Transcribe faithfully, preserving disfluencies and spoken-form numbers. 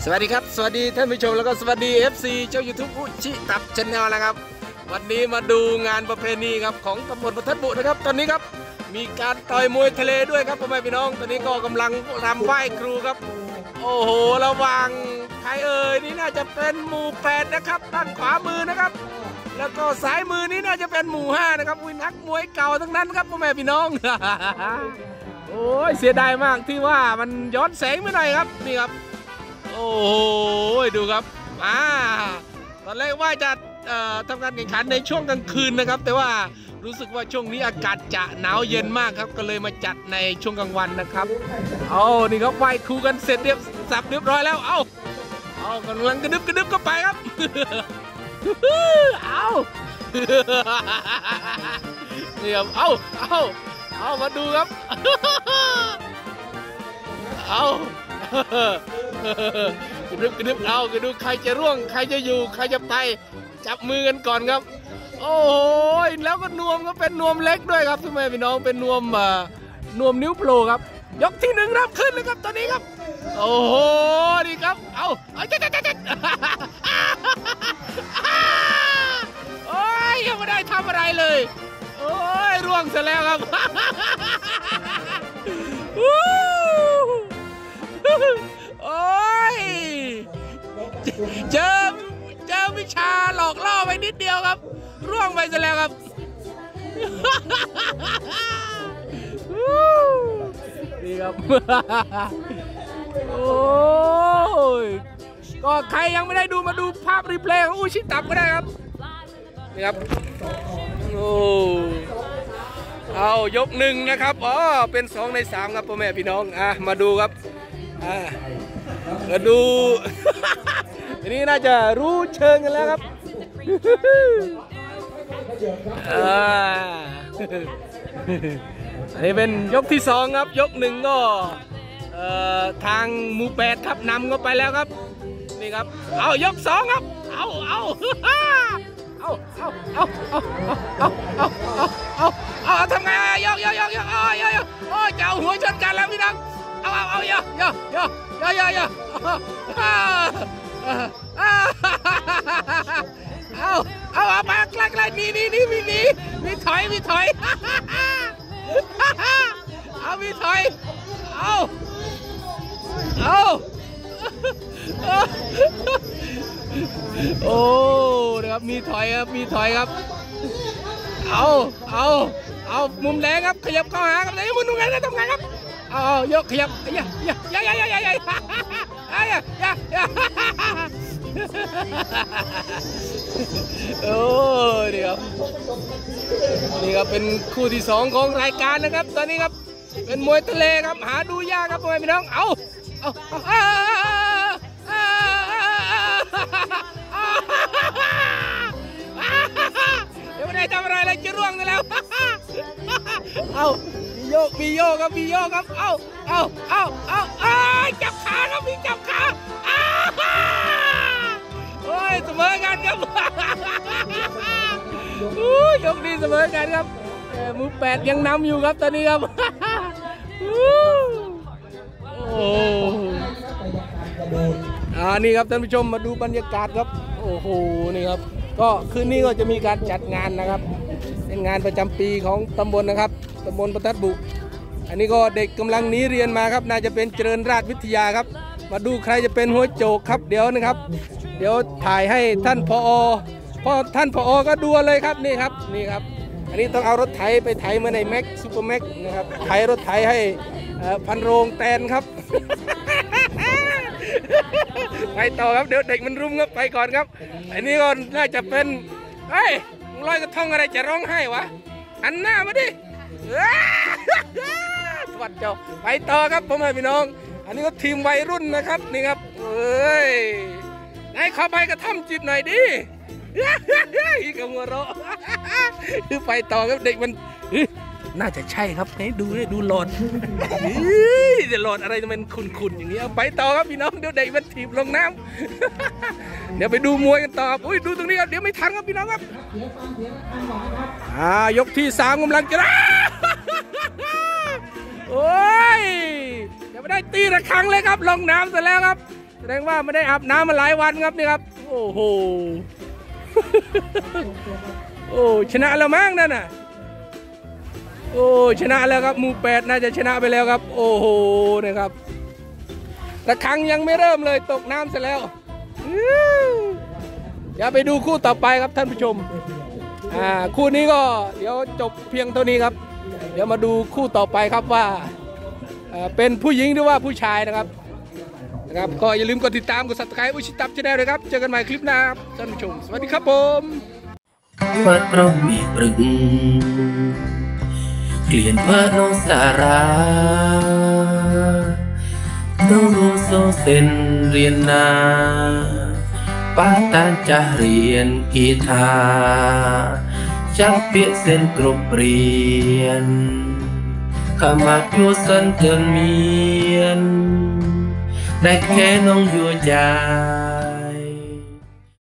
วัสดีครับสวัสดีท่านผู้ชมแล้วก็สวัสดี เอฟ ซี เจ้า ยูทูบ อุชิตับชาแนลนะครับวันนี้มาดูงานประเพณีครับของตำบลปทัดบุนะครับตอนนี้ครับมีการต่อยมวยทะเลด้วยครับพ่อแม่พี่น้องตอนนี้ก็กำลังรำไหว้ครูครับโอ้โหระวังใครเอ่ยนี่น่าจะเป็นหมู่แปดนะครับด้านขวามือนะครับแล้วก็ซ้ายมือนี้น่าจะเป็นหมู่ห้านะครับวินักมวยเก่าทั้งนั้นครับพ่อแม่พี่น้อง โอ้ยเสียดายมากที่ว่ามันย้อนแสงไม่หน่อยครับนี่ครับโอ้โหดูครับอ่าตอนแรกว่าจะทำการแข่งขันในช่วงกลางคืนนะครับแต่ว่ารู้สึกว่าช่วงนี้อากาศจะหนาวเย็นมากครับก็เลยมาจัดในช่วงกลางวันนะครับเอานี่ครับไหว้ครูกันเสร็จเรียบสับเรียบร้อยแล้วเอาเอากำลังกระดึบกระดึบก็ไปครับเอานี่ครับเอาเอาเอามาดูครับเอากระดึบกระดึบเอากระดูใครจะร่วงใครจะอยู่ใครจะไปจับมือกันก่อนครับโอ้ยแล้วก็นวมก็เป็นนวมเล็กด้วยครับพี่แม่พี่น้องเป็นนวมอ่านวมนิ้วโผล่ครับยกที่หนึ่งรับขึ้นเลยครับตอนนี้ครับโอ้โหดีครับเอาเอาเจ๊เจ๊เจ๊โอ้ยยังไม่ได้ทำอะไรเลยโอ้ยร่วงเสร็จแล้วครับโอ้ยเจอเจอวิชาหลอกล่อไปนิดเดียวครับร่วงไปซะแล้วครับนี่ครับโอ้ยก็ใครยังไม่ได้ดูมาดูภาพรีเพลย์ของอุชิตับก็ได้ครับนี่ครับโอ้เอายกหนึ่งนะครับอ๋อเป็นสองในสามครับพ่อแม่พี่น้องอ่ะมาดูครับอ่ะมาดูทีนี้น่าจะรู้เชิงกันแล้วครับอ่าอันนี้เป็นยกที่สองครับยกหนึ่งก็ทางหมู่แปดครับนำก็ไปแล้วครับนี่ครับเอายกสองครับเอาเอาเอาเอาเอาเอาเอาเอาเอาเอาทำไงยกยกยกยกโอ้ยยกโอ้ยจะเอาหัวชนกันแล้วพี่น้องเอาเอาเอายกยกยกยกยกยกเอาเอาเอาไปไกลไกลนี่นี่นี่มีนี่มีถอยมีถอยเอามีถอยเอาเอาโอ้นะครับมีถอยครับมีถอยครับเอาเอาเอามุมแดงครับขยับเข้าหาครับไหนมุมตรงไหนนะตรงไหนครับเอายกขยับอย่าอย่าอย่าอย่าอย่าอย่าอย่าอย่าอย่าโอ้นี่ครับนี่ครับเป็นคู่ที่สองของรายการนะครับตอนนี้ครับเป็นมวยทะเลครับหาดูยากครับพ่อแม่พี่น้องเอาเอาเอาเดี๋ยวไม่ได้ทำอะไรเลยจะร่วงกันแล้วเอามีโยกมีโยกครับมีโยกครับเอาเอาเอาเอาเอาจับขาครับมีจับขาโอ้ยเสมอกันครับยกนี้เสมอกันครับมือแปดยังนำอยู่ครับตอนนี้ครับโอ้อ่านี่ครับท่านผู้ชมมาดูบรรยากาศครับโอ้โหนี่ครับก็คืนนี้ก็จะมีการจัดงานนะครับเป็นงานประจำปีของตำบลนะครับตำบลปทัดบุอันนี้ก็เด็กกำลังหนีเรียนมาครับน่าจะเป็นเจริญราชวิทยาครับมาดูใครจะเป็นหัวโจกครับเดี๋ยวนะครับเดี๋ยวถ่ายให้ท่านผอพอท่านผอก็ดูเลยครับนี่ครับนี่ครับอันนี้ต้องเอารถไถไปไถมาในแม็กซูเปอร์แม็กนะครับไถรถไถให้พันโรงแตนครับไปต่อครับเดี๋ยวเด็กมันรุมครับไปก่อนครับอันนี้ก็น่าจะเป็นเฮ้ยลอยกระทงอะไรจะร้องไห้วะหันหน้ามาดิสวัสดีเจ้าไปต่อครับพ่อแม่พี่น้องอันนี้ก็ทีมวัยรุ่นนะครับนี่ครับเอ้ยไหนขอไปกระท่อมจิบหน่อยดิอีกกับหัวเราะคือไปต่อครับเด็กมันน่าจะใช่ครับไหนดูเลยดูหลอดจะหลอดอะไรมันขุ่นๆอย่างนี้ไปต่อครับพี่น้องเดี๋ยวเด็กมันถีบลงน้ำเดี๋ยวไปดูมวยกันต่ออุ้ยดูตรงนี้ครับเดี๋ยวไม่ทันครับพี่น้องครับอ่ายกที่สามกำลังจะโอ้ยยังไม่ได้ตีระฆังเลยครับลงน้ำเสร็จแล้วครับดงว่าไม่ได้อาบน้ำมาหลายวันครับนี่ครับโอ้โห โอ้ชนะแล้วมั้งนั่นน่ะโอ้ชนะแล้วครับหมู่แปดน่าจะชนะไปแล้วครับโอ้โหนะครับระฆังยังไม่เริ่มเลยตกน้ำเสร็จแล้วอย่าไปดูคู่ต่อไปครับท่านผู้ชมอ่าคู่นี้ก็เดี๋ยวจบเพียงเท่านี้ครับเดี๋ยวมาดูคู่ต่อไปครับว่าเป็นผู้หญิงหรือว่าผู้ชายนะครับนะครับก็อย่าลืมกดติดตามกด ซับสไครบ์ อุชิตับชาแนลเลยครับเจอกันใหม่คลิปหน้าครับท่านผู้ชมสวัสดีครับผมวัดเรามีปรึงเกลียนว่าน้องสาราน้องโรโซเซนเรียนนาป้าตานจะเรียนกีตาร์จับเปียเส้นกรบเรียนขมาดูสันเกินเมียนได้แค่น้องอยู่จา